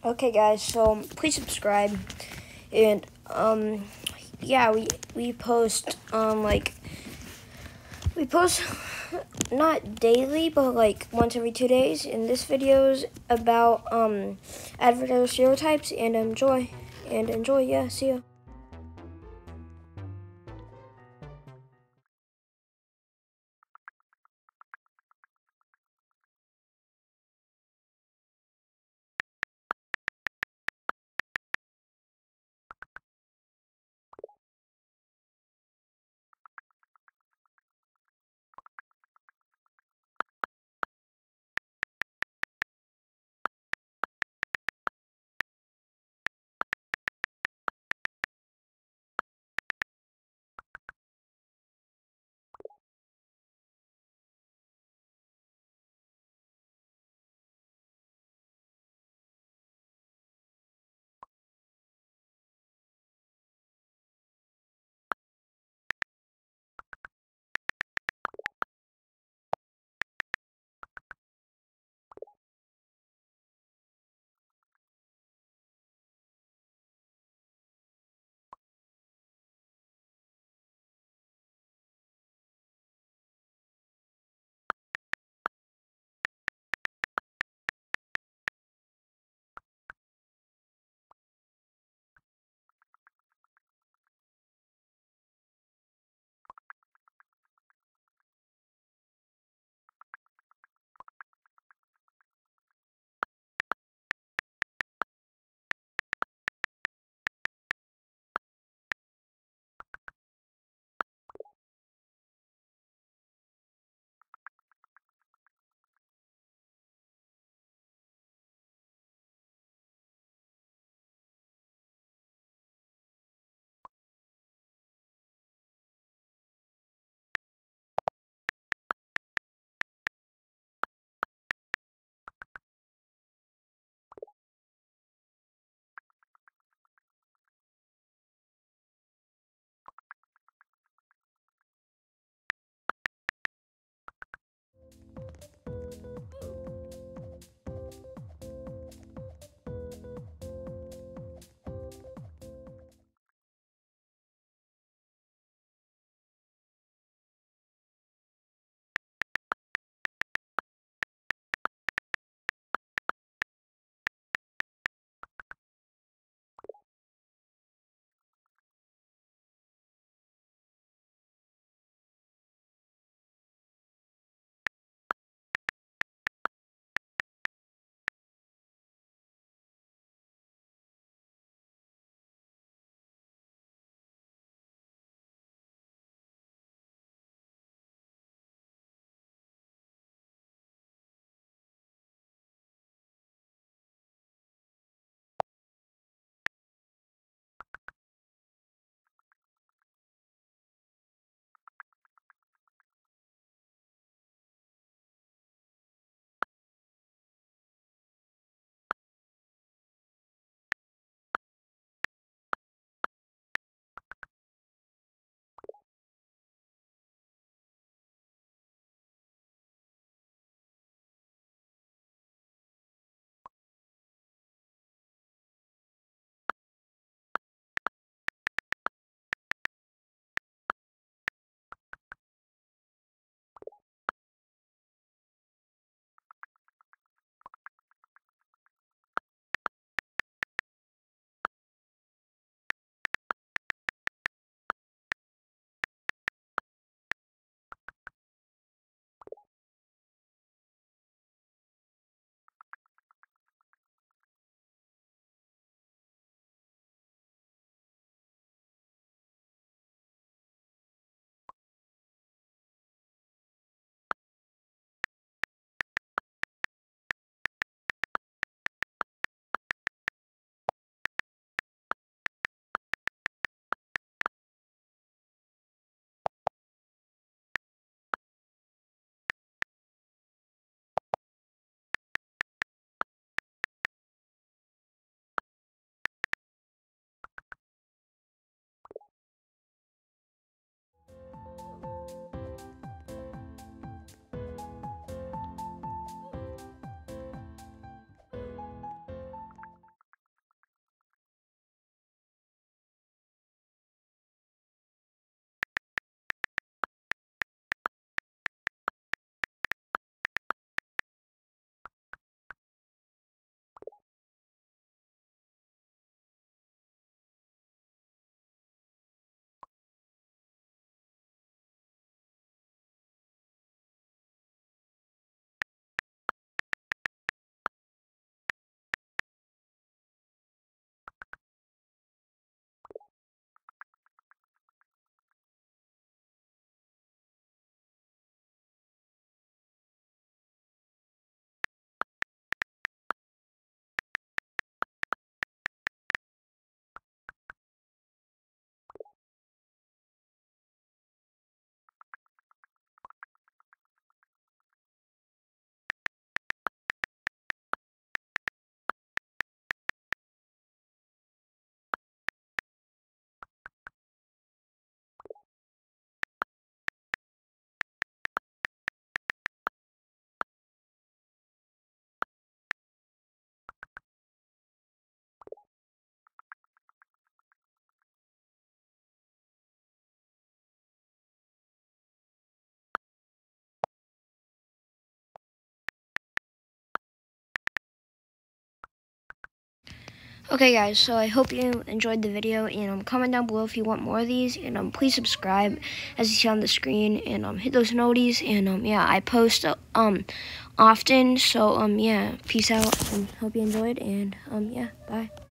Okay, guys, so please subscribe, and yeah, we post we post not daily, but like once every 2 days. And this video is about advertiser stereotypes, and enjoy. Yeah, see ya. Okay guys, so I hope you enjoyed the video, and comment down below if you want more of these, and please subscribe as you see on the screen, and hit those noties, and yeah, I post often, so yeah, peace out, and hope you enjoyed, and yeah, bye.